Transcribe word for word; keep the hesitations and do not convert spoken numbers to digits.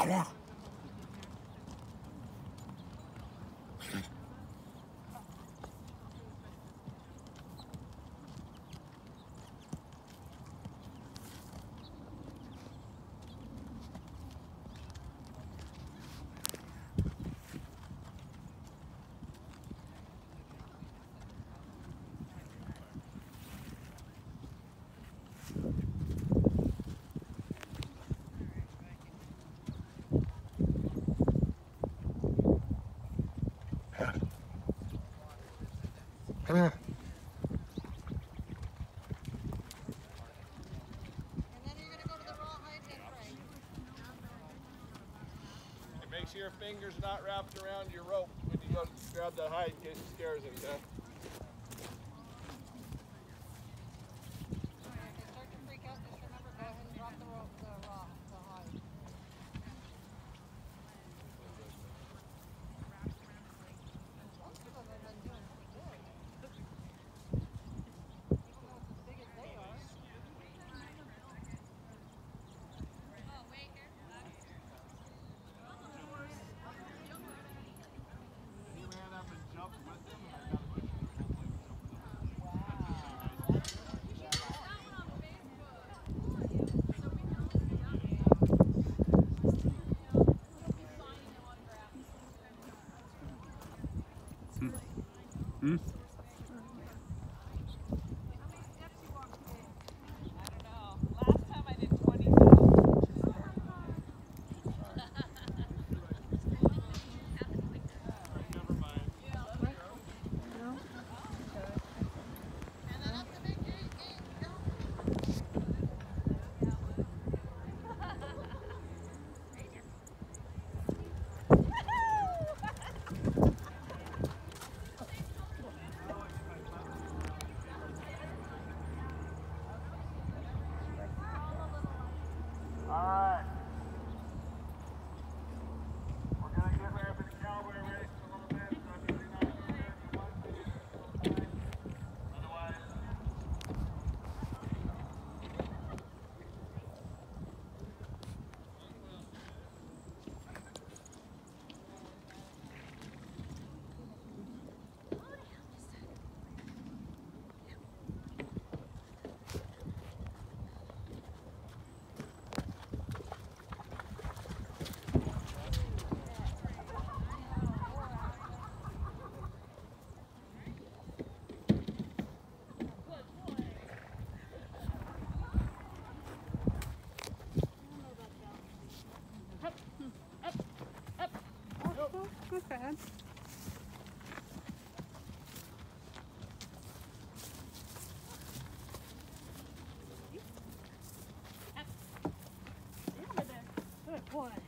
Come here. And then you're going to go to the raw hide hip right. And make sure your fingers are not wrapped around your rope when you go to grab that hide in case it scares it, okay? Alright, if they start to freak out, just remember, go ahead and drop the rope, the raw, the hide. Most of them have been doing pretty good. Even though it's as big as they are. Oh, wait here. He ran up and jumped with him, and I got a picture of him. Hmm? Alright. We're going to get ready for the cowboy race in a little bit, so if you're not here, if you want to, you can. Otherwise, Not bad. Good boy.